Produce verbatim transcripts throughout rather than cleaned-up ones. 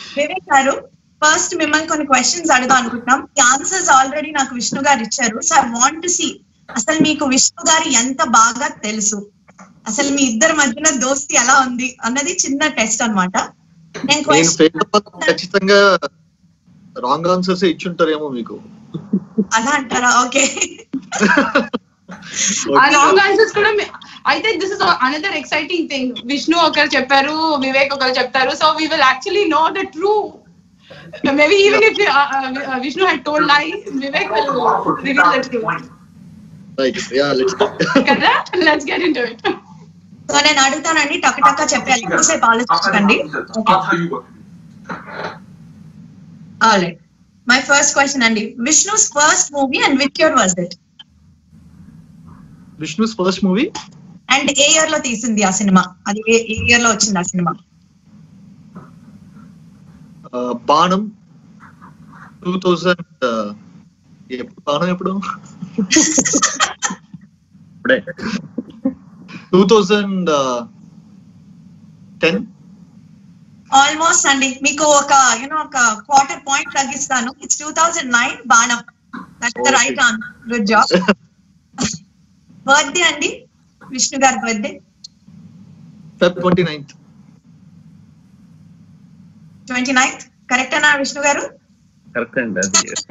వివేక్ గారు, ఫస్ట్ మిమ్మల్ని కొన్ని క్వశ్చన్స్ అడుగుదాం అనుకుంటున్నాం. ఈ ఆన్సర్స్ ఆల్రెడీ నాకు విష్ణు గారు ఇచ్చారు. So I want to see అసలు మీకు విష్ణు గారు ఎంత బాగా తెలుసు, అసలు మీ ఇద్దరి మధ్యన దోస్తి ఎలా ఉంది అన్నది చిన్న టెస్ట్ అన్నమాట. నేను ఖచ్చితంగా రాంగ్ ఆన్సర్స్ ఇచ్చుంటారేమో మీకు. అలా అంటారా? ఓకే. ఆ రాంగ్ ఆన్సర్స్ కూడా I think this is another exciting thing. Vishnu ఒకరు చెప్పారు, వివేక్ ఒకరు చెప్తారు. So we will actually know the true. Maybe even if uh, uh, Vishnu had told lie, Vivek will reveal the truth. Right. Yeah, let's go. Kada? Let's get into it. So నేను అడుగుతానండి, టక్ టక్ చెప్పాలి, ఎక్కువసేపు ఆలోచించకండి. Alright, my first question అండి, Vishnu's first movie and which year was it? Vishnu's first movie and ఏ year లో తీసింది ఆ సినిమా, అది ఏ ఇయర్ లో వచ్చింది ఆ సినిమా? బాణం టూ థౌజండ్ బాణం ఎప్పుడు టూ థౌజండ్ టెన్ ఆల్మోస్ట్ అండి. మీకు ఒక యూనో ఒక క్వార్టర్ పాయింట్ తగ్గిస్తాను. ఇట్స్ టూ థౌజండ్ నైన్ బాణం. That's the right answer. Good job. Birthday అండి, విష్ణు గారి birthday? Feb twenty ninth. Twenty ninth కరెక్టేనా విష్ణు గారు? కరెక్ట్ అండి.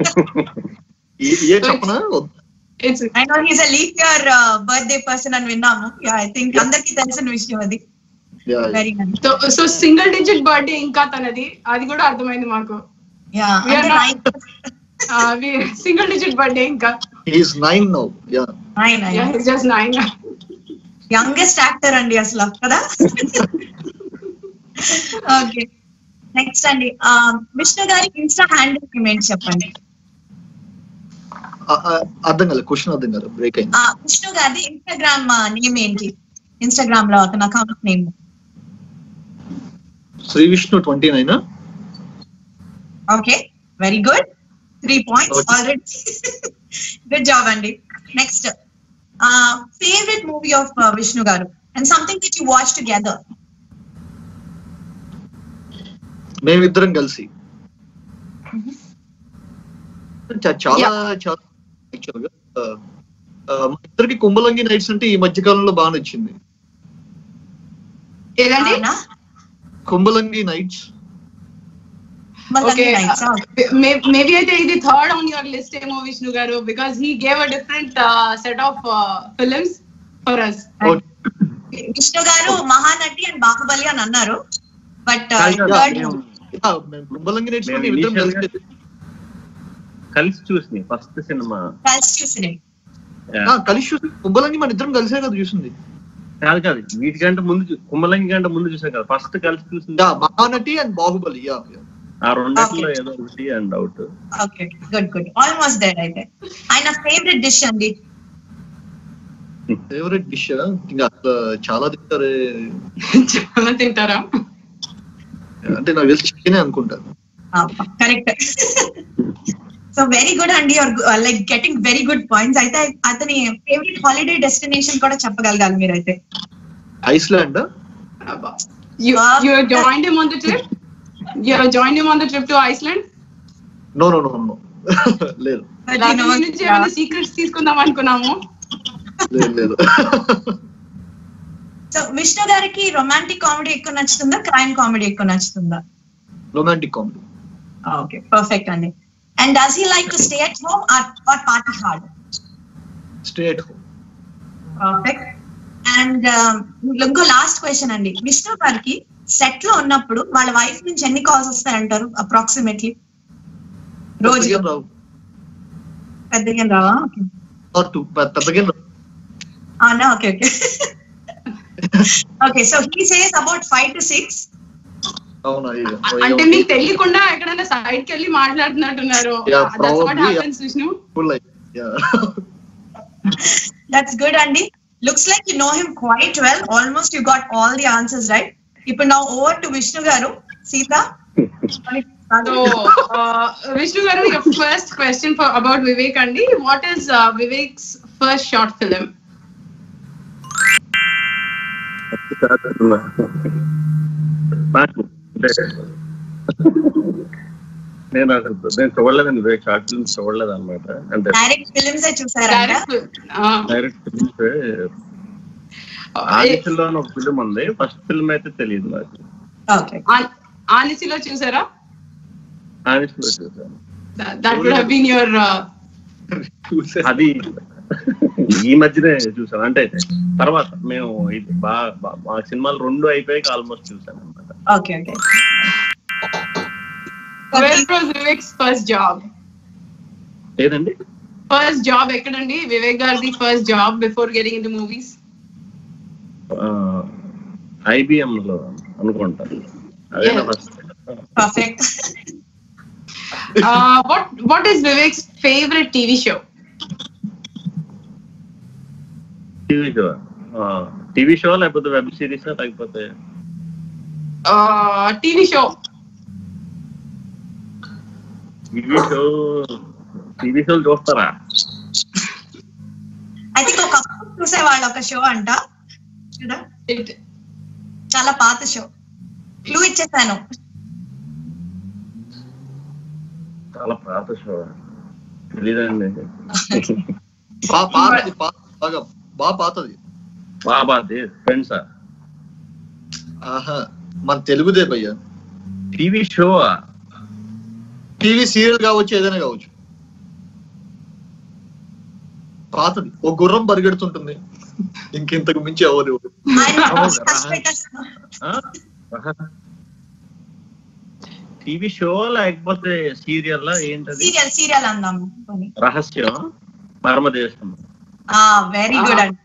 ఏ చెప్పనా? I know he's a leap year uh, birthday person and విన్నాము. Yeah, I think అందరికీ తెలిసిన విషయం అది. Very nice. So so single digit birthday ఇంకా తనది, అది కూడా అర్థమైంది మాకు. Yeah, we are not, uh, we single digit birthday ఇంకా. He is nine now. Yeah. Nine. Yeah, he's just nine. Youngest actor అండి అసలు కదా. Okay. నెక్స్ట్ అండి, విష్ణు గారి ఇన్స్టా హ్యాండిల్ నేమ్ చెప్పండి. అర్థం కాలేదు, క్వశ్చన్ అర్థం కాలేదు, బ్రేక్ అయింది. విష్ణు గారి ఇన్స్టాగ్రామ్ నేమ్ ఏంటి? ఇన్స్టాగ్రామ్ లో అతని account name? Shri Vishnu twenty nine. Okay, very good. Three points already. Good job అండి. Next, favourite movie of Vishnu గారు and something that you watch together? మేమిద్దరం కలిసి చాలా చాలా యాక్చువల్ గా మా ఇద్దరికి కుంభలంగి నైట్స్ అంటే ఈ మధ్య కాలంలో బాగా నచ్చింది. ఏదండి? కుంభలంగి నైట్స్. Okay, maybe అయితే ఇది థర్డ్ ఆన్ యువర్ లిస్ట్ ఏమో విష్ణు గారు, because he gave a different uh, set of uh, films for us. Vishnu గారు మహానటి అండ్ బాహుబలి అని అన్నారు, బట్ కుంభలంగి నైట్స్ మేమిద్దరం కలిసి కలిసి చూసి ఫస్ట్ సినిమా కలిసి చూసినాయి. కలిసి చూసి కుంభలంగి మన ఇద్దరం కలిసే కదా చూసింది. కాదు కాదు, వీటికంటే ముందు కుంభలంగి కంటే ముందు చూసాం కదా ఫస్ట్ కలిసి చూసింది. మహానటి అండ్ బాహుబలి. ఆ రెండిట్లో ఏదో ఒకటి and out. Okay, good good, almost there. అయితే ఆయన ఫేవరెట్ డిష్ అండి? ఫేవరెట్ డిష్ ఇంకా చాలా తింటారే. చాలా తింటారా అంటే నాకు తెలిసి చికెన్ అనుకుంటాను. కరెక్ట్. సో వెరీ గుడ్ అండి, your like getting very good points. అయితే అతని ఫేవరెట్ హాలిడే డెస్టినేషన్ కూడా చెప్పగలగాలి మీరైతే. Iceland. You you joined him on the trip? You joined him on the trip to Iceland? No no no no. లేదు. నేను నుంచి ఏమైనా సీక్రెట్స్ తీసుకుందాం అనుకున్నాము. లేదు లేదు. సో విష్ణు గారికి రొమాంటిక్ కామెడీ ఎక్కువ నచ్చుతుందా, క్రైమ్ కామెడీ ఎక్కువ నచ్చుతుందా? Romantic comedy. ఓకే, పర్ఫెక్ట్ అండి. And does he like to stay at home or, or party hard? Stay at home. Perfect. And ఇంకో లాస్ట్ క్వశ్చన్ అండి, విష్ణు గారికి సెట్ లో ఉన్నప్పుడు వాళ్ళ వైఫ్ నుంచి ఎన్ని కాల్స్ వస్తాయంటారు అప్రాక్సిమేట్లీ రోజు? పెద్దగా రావా? పెద్దగా అవునా? Okay okay okay. So he says about five to six. అంటే మీకు తెలియకుండా ఎక్కడైనా సైడ్ కి వెళ్ళి మాట్లాడుతున్నట్టున్నారు. That's good అండి. Looks like you know him quite well. Almost you got all the answers right. ఇప్పుడు now over to Vishnu garu. Sita. So uh, Vishnu garu, your first question for about Vivek andi. What is uh, Vivek's first short film? నేను అసలు నేను చూడలేదండి, Vivek short films చూడలేదు అనమాట. అంటే direct films చూసారా? Direct films ఆనిసిలో ఒక ఫిల్మ్ ఉంది, ఫస్ట్ ఫిల్మ్ అయితే తెలియదు నాకు. ఆనిసిలో చూసారా? ఆనిసిలో చూసాను. That would have been your అది ఈ మధ్యనే చూసాను, అంటే తర్వాత మేము ఇది బాగా మా సినిమాలు రెండు అయిపోయాక ఆల్మోస్ట్ చూసాను అనమాట. Okay okay. Where was Vivek's first job? ఏదండి ఫస్ట్ జాబ్ ఎక్కడండి వివేక్ గారిది? First job before getting into movies? IBM లో అనుకుంటాను. అదే first. Perfect. What what is Vivek's favorite T V show? TV show TV show లేకపోతే web series లేకపోతే TV show? TV show TV షోలు చూస్తారా? ఐ థింక్ ఒక చూసేవాళ్ళు ఒక షో అంట, చాలా పాత షో. క్లూ ఇచ్చేసాను. చాలా పాత షో తెలీదండి. పాతది బాగా బాగా పాతది. బాబాది ఫ్రెండ్సా? ఆహా, మన తెలుగుదే భయ్యా. టీవీ షో టీవీ సీరియల్ కావచ్చు, ఏదైనా కావచ్చు. పాతది. ఒక గుర్రం పరిగెడుతుంటుంది, ఇంకెంతకు మించి ఎవరు. టీవీ షో లేకపోతే సీరియల్ ఏంటది? సీరియల్ సీరియల్ అందాం. రహస్యం, పరమదేశం. వెరీ గుడ్ అండి.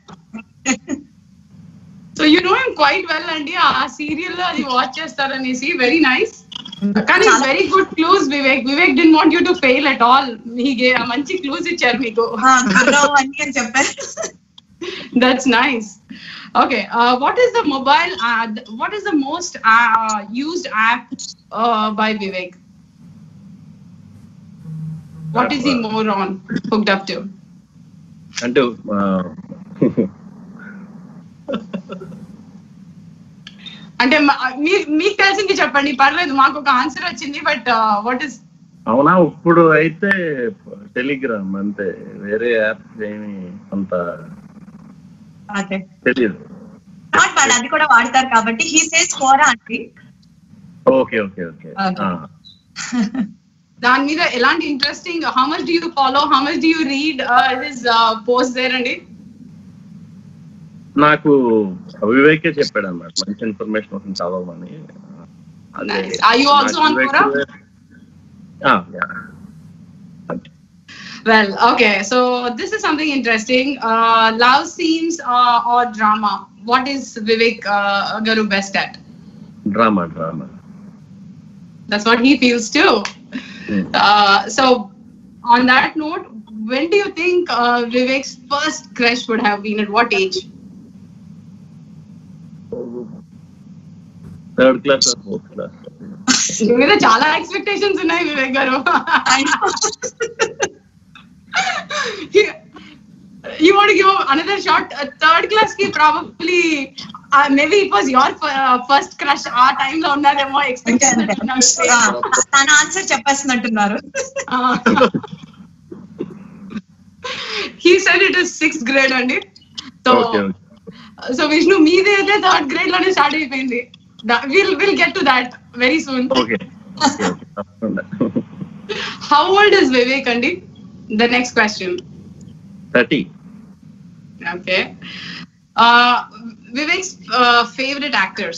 So you know him quite well అండి. ఆ సీరియల్ లో అది వాచ్ చేస్తారనేసి. Very nice. కానీ very good clues Vivek. Vivek did want you to fail at all. మీకే మంచి క్లూస్ ఇచ్చారు మీకు. చెప్పారు. That's nice. Okay, uh, what is the mobile uh, what is the most uh, used app uh, by Vivek? What is he more on hooked up to? అంటే అంటే మీకు తెలిసింది చెప్పండి, పర్లేదు. మాకు ఒక ఆన్సర్ వచ్చింది, బట్ వాట్ ఇస్? అవునా, ఇప్పుడు అయితే టెలిగ్రామ్ అంతే, వేరే యాప్ ఏమి అంత తెలియదు. అది కూడా వాడతారు కాబట్టి హీ సేస్ కోరా అండి. Okay okay okay. దాని మీద ఎలాంటి interesting, how much do you follow, how much do you read his post there అండి? నాకు వివేకే చెప్పాడు అన్నమాట, మంచి ఇన్ఫర్మేషన్ వస్తుంది చదవమని. Are you also on Quora? Ah, yeah. Well, okay, so this is something interesting. Uh, love scenes uh, or drama? What is Vivek uh, Garu best at? Drama, drama. That's what he feels too. Mm. Uh, so, on that note, when do you think uh, Vivek's first crush would have been? At what age? Third class or fourth class. There are chala expectations unnai Vivek garu. You want to give another shot? Uh, third class ki probably uh, maybe it was your uh, first crush. Aa time lo unnademo expectation. Tana answer cheppestunnaru. He said it is sixth grade andi. So okay, okay. So Vishnu meede aithe third grade lone start ayipindi. We'll we'll get to that very soon. Okay. Okay. How old is Vivek andi? The next question. thirty. Okay. Uh, Vivek's uh, favorite actors?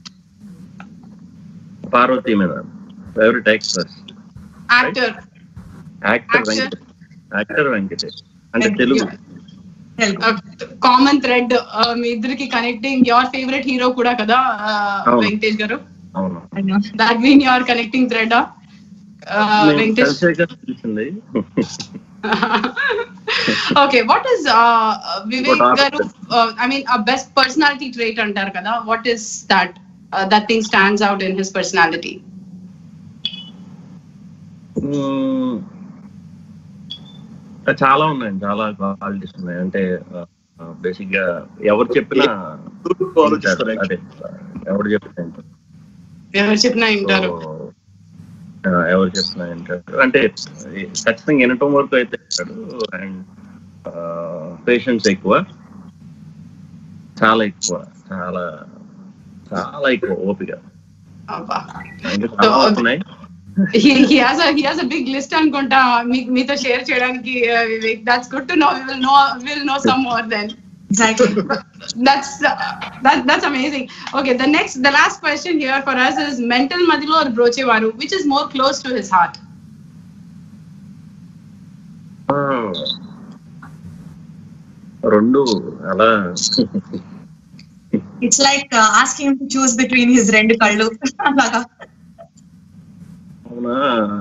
Parvati madam. Favorite actress? Actor. Right? Actor Venkatesh. Actor Venkatesh. And Telugu. Uh, common thread uh, మీ ఇద్దరికి connecting your favorite hero కూడా కదా వెంకటేష్ గారు? అవును. That mean you are connecting thread ah? Uh, Venkatesh. Okay, what is uh, Vivek garu uh, I mean a best personality trait antaru kada? What is that uh, that thing stands out in his personality? Hmm. చాలా ఉన్నాయి, చాలా qualities ఉన్నాయి. అంటే basic గా ఎవరు చెప్పినా అదే ఎవరు చెప్పినా ఎవరు చెప్పినా వింటారు. ఎవరు చెప్పినా వింటాడు, అంటే ఖచ్చితంగా వినటం వరకు అయితే వింటాడు. అండ్ పేషెన్స్ ఎక్కువ, చాలా ఎక్కువ, చాలా చాలా ఎక్కువ ఓపిక. ఉన్నాయి. he he has a he has a big list అనుకుంటా మీతో షేర్ చేయడానికి. Vivek, that's good to know. We will know we'll know some more then. Exactly. that's uh, that that's amazing. Okay, the next the last question here for us is Mental Madilo or Brochevaru, which is more close to his heart? రెండు అలా. It's like uh, asking him to choose between his rendu kallu. అవునా,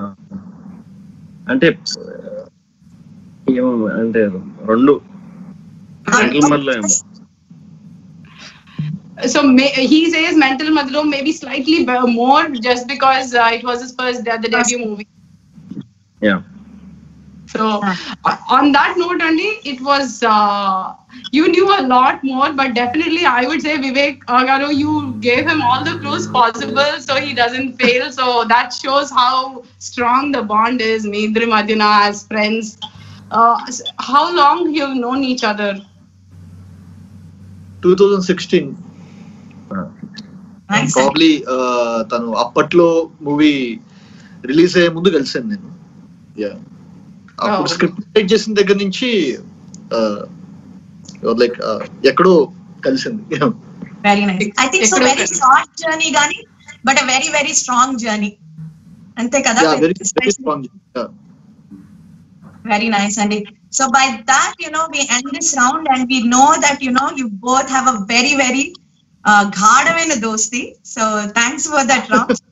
అంటే ఏమో, అంటే రెండు ఏమో. So may, he says Mental Madilo maybe slightly more just because uh, it was his first uh, the debut movie. Yeah. So uh, on that note only, it was uh, you knew a lot more, but definitely I would say Vivek Agaru, you gave him all the clues possible so he doesn't fail. So that shows how strong the bond is, Medri Madina as friends. Uh, how long you've known each other? twenty sixteen. Probably తను అప్పట్లో movie release అయ్యే ముందు కలిసాను నేను. Yeah, అప్పుడు script right చేసిన దగ్గర నుంచి like ఎక్కడో కలిసింది. Very nice. I think so very short journey గాని but a very very strong journey. అంతే కదా? Yeah, very very strong. Yeah. Very nice, Andy. So by that, you know, we end this round and we know that, you know, you both have a very very uh, ghadavaina dosti. So thanks for that round.